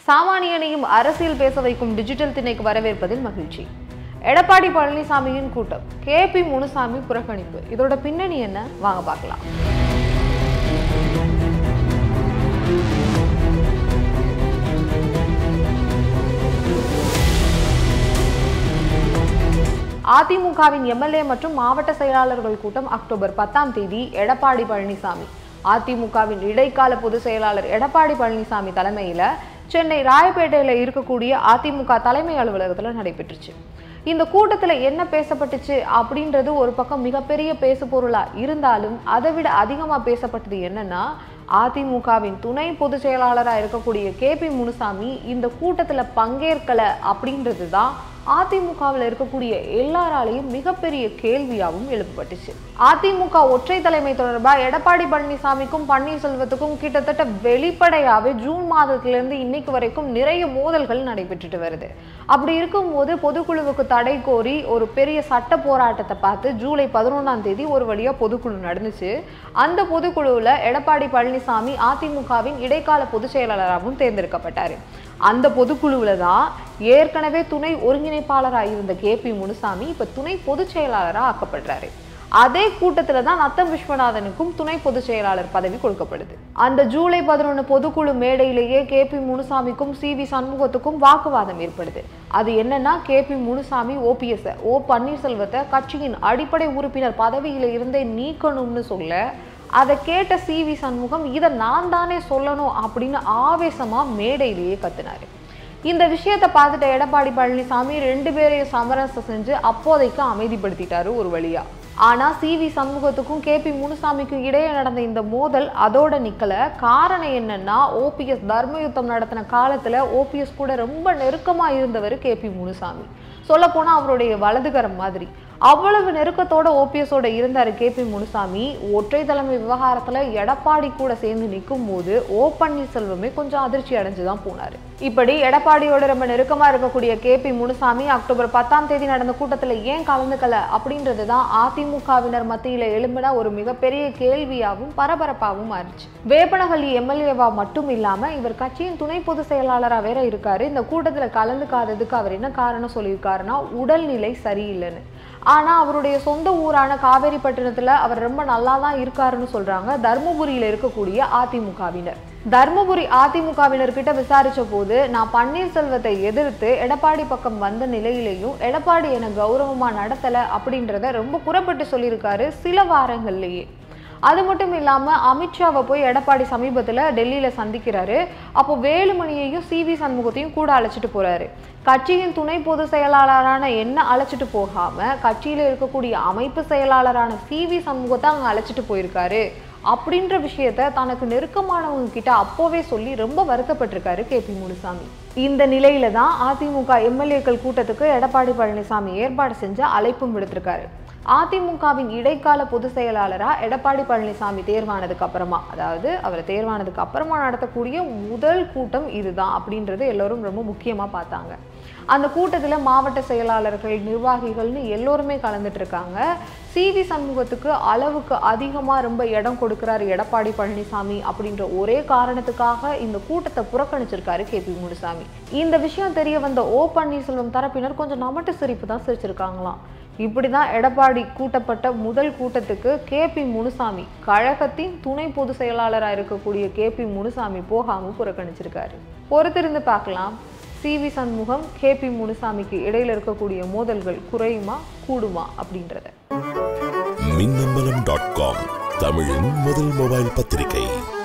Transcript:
சாமானியனையும் அரசியல் பேச வைக்கும் டிஜிட்டல் திணைக்கு வரவேற்பதில் மகிழ்ச்சி. எடப்பாடி பழனிசாமியின் கூட்டம், KP முனுசாமி புறக்கணிப்பு. இதோட பின்னணி என்ன? வாங்க பார்க்கலாம். அதிமுகவின் MLA மற்றும் மாவட்ட செயலாளர்கள் கூட்டம் அக்டோபர் 10ஆம் தேதி எடப்பாடி பழனிசாமி, அதிமுகவின் இடைக்கால பொதுச் செயலாளர் எடப்பாடி பழனிசாமி தலைமையில சென்னை ராயப்பேட்டையில் இருக்கக்கூடிய அதிமுக தலைமை அலுவலகத்தில் நடைபெற்றுச்சு. இந்த கூட்டத்தில் என்ன பேசப்பட்டுச்சு அப்படின்றது ஒரு பக்கம் மிகப்பெரிய பேசு பொருளா இருந்தாலும் அதை விட அதிகமாக பேசப்பட்டது என்னன்னா, அதிமுகவின் துணை பொதுச் செயலாளராக இருக்கக்கூடிய KP முனுசாமி இந்த கூட்டத்தில் பங்கேற்கல அப்படின்றது தான் அதிமுகவில் இருக்கக்கூடிய எல்லாராலையும் மிகப்பெரிய கேள்வியாகவும் எழுப்பப்பட்டுச்சு. அதிமுக ஒற்றை தலைமை தொடர்பாக எடப்பாடி பழனிசாமிக்கும் பன்னீர்செல்வத்துக்கும் கிட்டத்தட்ட வெளிப்படையாவே ஜூன் மாதத்திலிருந்து இன்னைக்கு வரைக்கும் நிறைய மோதல்கள் நடைபெற்றுட்டு வருது. அப்படி இருக்கும்போது பொதுக்குழுவுக்கு தடை கோரி ஒரு பெரிய சட்ட போராட்டத்தை பார்த்து ஜூலை 11ஆம் தேதி ஒரு வழியா பொதுக்குழு நடந்துச்சு. அந்த பொதுக்குழுவில் எடப்பாடி பழனிசாமி அதிமுகவின் இடைக்கால பொதுச் செயலாளராகவும் தேர்ந்தெடுக்கப்பட்டாரு. அந்த பொதுக்குழுவில் தான் ஏற்கனவே துணை ஒருங்கிணைப்பாளராக இருந்த KP முனுசாமி இப்ப துணை பொதுச் செயலாளராக ஆக்கப்படுறாரு. அதே கூட்டத்துல தான் நத்தம் விஸ்வநாதனுக்கும் துணை பொதுச் செயலாளர் பதவி கொடுக்கப்படுது. அந்த ஜூலை 11 பொதுக்குழு மேடையிலேயே KP முனுசாமிக்கும் CV சண்முகத்துக்கும் வாக்குவாதம் ஏற்படுது. அது என்னன்னா, KP முனுசாமி ஓ பன்னீர்செல்வத்தை கட்சியின் அடிப்படை உறுப்பினர் பதவியில இருந்தே நீக்கணும்னு சொல்ல, அதை கேட்ட CV சண்முகம் இதை நான் தானே சொல்லணும் அப்படின்னு ஆவேசமா மேடையிலேயே கத்துனாரு. இந்த விஷயத்தை பார்த்துட்ட எடப்பாடி பழனிசாமி 2 பேரையும் சமரசம் செஞ்சு அப்போதைக்கு அமைதிப்படுத்திட்டாரு ஒரு வழியா. ஆனா CV சண்முகத்துக்கும் KP முனுசாமிக்கும் இடையே நடந்த இந்த மோதல் அதோட நிக்கல. காரணம் என்னன்னா, OPS தர்மயுத்தம் நடத்தின காலத்துல OPS கூட ரொம்ப நெருக்கமா இருந்தவர் KP முனுசாமி. சொல்ல போனா அவருடைய வலதுகரம் மாதிரி. அவ்வளவு நெருக்கத்தோட OPSோட இருந்தாரு KP முனுசாமி. ஒற்றை தலைமை விவகாரத்துல எடப்பாடி கூட சேர்ந்து நிற்கும் போது பன்னீர்செல்வமே கொஞ்சம் அதிர்ச்சி அடைஞ்சுதான் போனாரு. இப்படி எடப்பாடியோட ரொம்ப நெருக்கமா இருக்கக்கூடிய KP முனுசாமி அக்டோபர் 10ஆம் தேதி நடந்த கூட்டத்துல ஏன் கலந்துக்கல அப்படின்றதுதான் அதிமுகவினர் மத்தியில எழும்பின ஒரு மிகப்பெரிய கேள்வியாகவும் பரபரப்பாகவும் மாறிச்சு. வேப்பனஹள்ளி MLAவா மட்டும் இல்லாம இவர் கட்சியின் துணை பொதுச் செயலாளரா வேற இருக்காரு. இந்த கூட்டத்துல கலந்துக்காததுக்கு அவர் என்ன காரணம் சொல்லியிருக்காருன்னா, உடல்நிலை சரியில்லைன்னு. ஆனா அவருடைய சொந்த ஊரான காவேரிப்பட்டினத்துல அவர் ரொம்ப நல்லா தான் இருக்காருன்னு சொல்றாங்க தர்மபுரியில இருக்கக்கூடிய அதிமுகவினர். தர்மபுரி அதிமுகவினர்கிட்ட விசாரிச்ச போது, நான் பன்னீர்செல்வத்தை எதிர்த்து எடப்பாடி பக்கம் வந்த நிலையிலையும் எடப்பாடி என கௌரவமா நடத்தல அப்படின்றத ரொம்ப புறப்பட்டு சொல்லியிருக்காரு சில வாரங்கள்லயே. அது மட்டும் இல்லாம அமித்ஷாவை போய் எடப்பாடி சமீபத்துல டெல்லியில சந்திக்கிறாரு. அப்போ வேலுமணியையும் CV சண்முகத்தையும் கூட அழைச்சிட்டு போறாரு. கட்சியின் துணை பொதுச் செயலாளரான என்ன அழைச்சிட்டு போகாம கட்சியில இருக்கக்கூடிய அமைப்பு செயலாளரான CV சண்முகத்தை அங்க அழைச்சிட்டு போயிருக்காரு அப்படின்ற விஷயத்த தனக்கு நெருக்கமானவங்க கிட்ட அப்போவே சொல்லி ரொம்ப வருத்தப்பட்டிருக்காரு KP முனுசாமி. இந்த நிலையில தான் அதிமுக MLAக்கள் கூட்டத்துக்கு எடப்பாடி பழனிசாமி ஏற்பாடு செஞ்ச அழைப்பும் விடுத்திருக்காரு. அதிமுகவின் இடைக்கால பொதுச் செயலாளரா எடப்பாடி பழனிசாமி தேர்வானதுக்கு அப்புறமா, அதாவது அவர் தேர்வானதுக்கு அப்புறமா நடத்தக்கூடிய முதல் கூட்டம் இதுதான் அப்படின்றது எல்லாரும் ரொம்ப முக்கியமா பார்த்தாங்க. அந்த கூட்டத்துல மாவட்ட செயலாளர்கள், நிர்வாகிகள்னு எல்லோருமே கலந்துட்டு இருக்காங்க. CV சண்முகத்துக்கு அளவுக்கு அதிகமா ரொம்ப இடம் கொடுக்கிறாரு எடப்பாடி பழனிசாமி அப்படின்ற ஒரே காரணத்துக்காக இந்த கூட்டத்தை புறக்கணிச்சிருக்காரு KP முனுசாமி. இந்த விஷயம் தெரிய வந்த பன்னீர்செல்வம் தரப்பினர் கொஞ்சம் நமட்டு சிரிப்பு தான் சிரிச்சிருக்காங்களாம். இப்படிதான் எடப்பாடி கூட்டப்பட்ட முதல் கூட்டத்துக்கு KP முனுசாமி, கழகத்தின் துணை பொதுச் செயலாளராக இருக்கக்கூடிய KP முனுசாமி போகாம புறக்கணிச்சிருக்காரு. பொறுத்திருந்து பார்க்கலாம், CV சண்முகம் KP முனுசாமிக்கு இடையில இருக்கக்கூடிய மோதல்கள் குறையுமா கூடுமா அப்படின்றத. மின்னம்பலம்.com, தமிழின் முதல் மொபைல் பத்திரிகை.